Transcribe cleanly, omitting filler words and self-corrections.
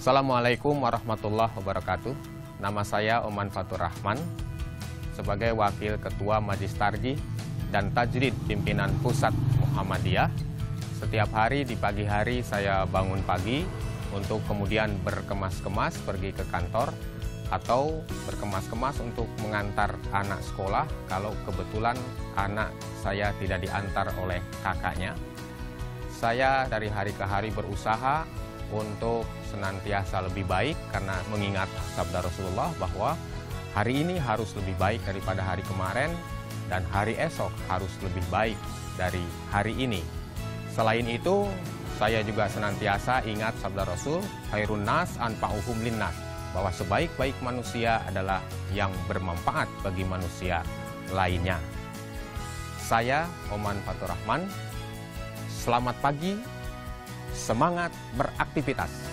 Assalamualaikum warahmatullahi wabarakatuh. Nama saya Oman Fatur Rahman, sebagai Wakil Ketua Majlis Tarjih dan Tajrid Pimpinan Pusat Muhammadiyah. Setiap hari di pagi hari saya bangun pagi untuk kemudian berkemas-kemas pergi ke kantor atau berkemas-kemas untuk mengantar anak sekolah kalau kebetulan anak saya tidak diantar oleh kakaknya. Saya dari hari ke hari berusaha untuk senantiasa lebih baik karena mengingat sabda Rasulullah bahwa hari ini harus lebih baik daripada hari kemarin dan hari esok harus lebih baik dari hari ini. Selain itu, saya juga senantiasa ingat sabda Rasul, khairun nas anfa'uhum linnas, bahwa sebaik-baik manusia adalah yang bermanfaat bagi manusia lainnya. Saya Oman Fatur Rahman, selamat pagi, semangat beraktivitas.